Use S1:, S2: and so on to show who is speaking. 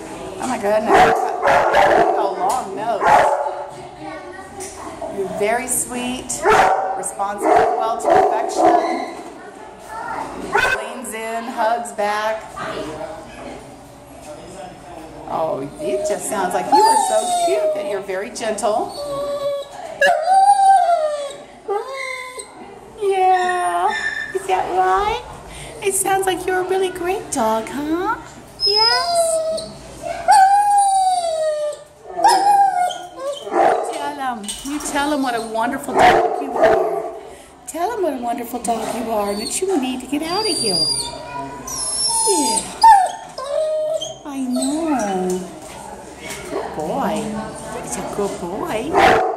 S1: Oh my goodness. A long nose. You're very sweet, responsive well to affection. Leans in, hugs back. Oh, it just sounds like you are so cute that you're very gentle. Yeah, is that right? It sounds like you're a really great dog, huh? Yes? You tell him what a wonderful dog you are. Tell him what a wonderful dog you are and that you need to get out of here. Yeah. I know. Good boy. He's a good boy.